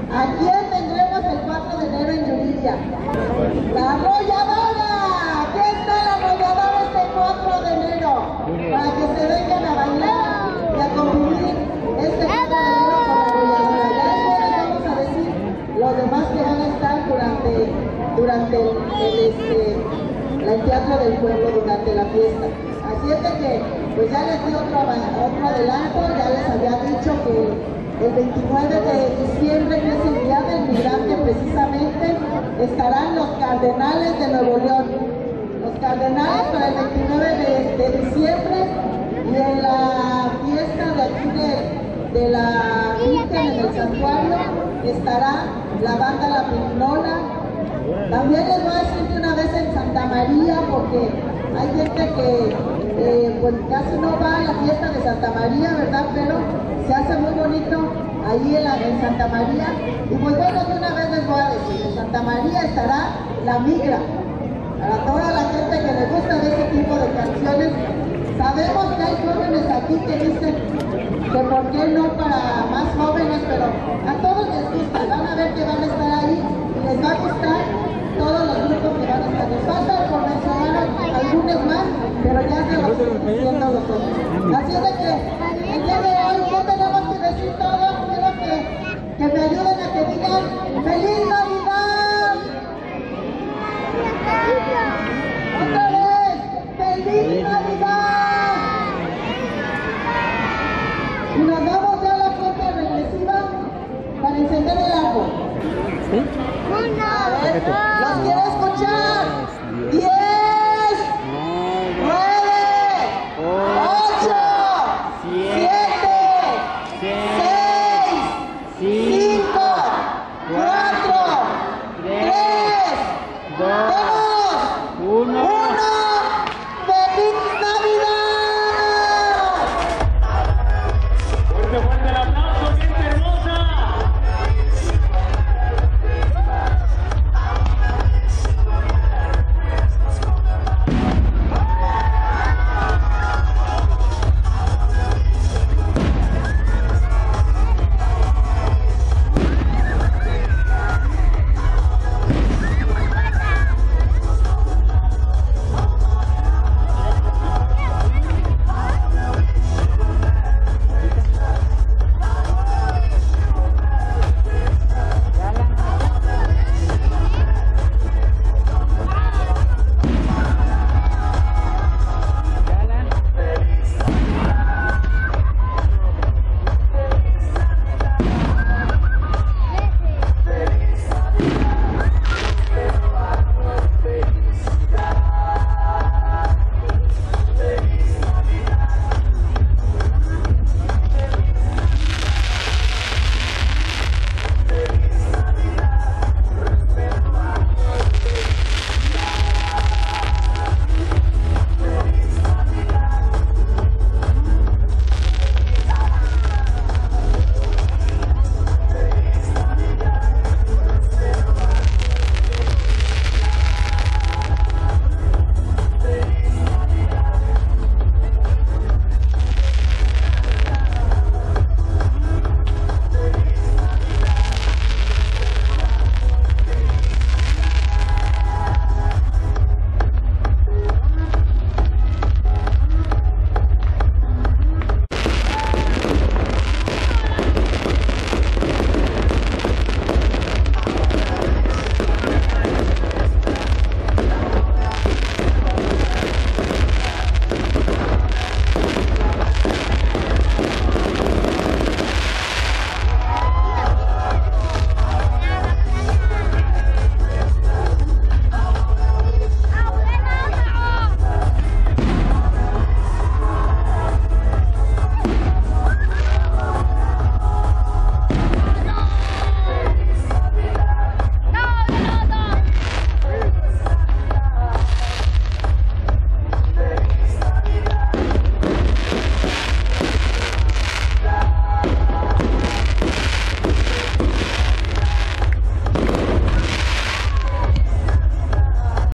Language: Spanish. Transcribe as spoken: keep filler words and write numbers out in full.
¿A quién tendremos el cuatro de enero en Yuriria? ¡La arrolladora! ¿Aquí está la arrolladora este cuatro de enero? Para que se vengan a bailar y a convivir este cuatro de enero con la arrolladora. Ya después les vamos a decir los demás que van a estar durante, durante el, el, este, el Teatro del Pueblo, durante la fiesta. Así es de que, pues ya les di otro, otro adelanto, ya les había dicho que el veintinueve de diciembre, que es el Día del Migrante precisamente, estarán los Cardenales de Nuevo León. Los Cardenales para el veintinueve de, de diciembre, y en la fiesta de aquí de, de la Virgen en el santuario estará la banda La Pirinola. También les voy a decir que una vez en Santa María, porque hay gente que eh, pues casi no va a la fiesta de Santa María, ¿verdad? Pero se hace muy bonito ahí en, la, en Santa María. Y pues bueno, de una vez les voy a decir, en Santa María estará La Migra. Para toda la gente que le gusta de ese tipo de canciones, sabemos que hay jóvenes aquí que dicen que por qué no para más jóvenes, pero a todos les gusta, van a ver que van a estar ahí y les va a gustar todos los grupos que van a estar. Nos falta por mencionar algunos más, pero ya se los estoy diciendo los otros. Así es de que el día de hoy, ¿qué tenemos que decir todos? Quiero que, que me ayuden a que digan ¡Feliz Navidad! ¡Otra vez! ¡Feliz Navidad! Y nos damos ya la cuenta regresiva para encender el árbol. ¿Sí? A ver, los quiero escuchar. diez.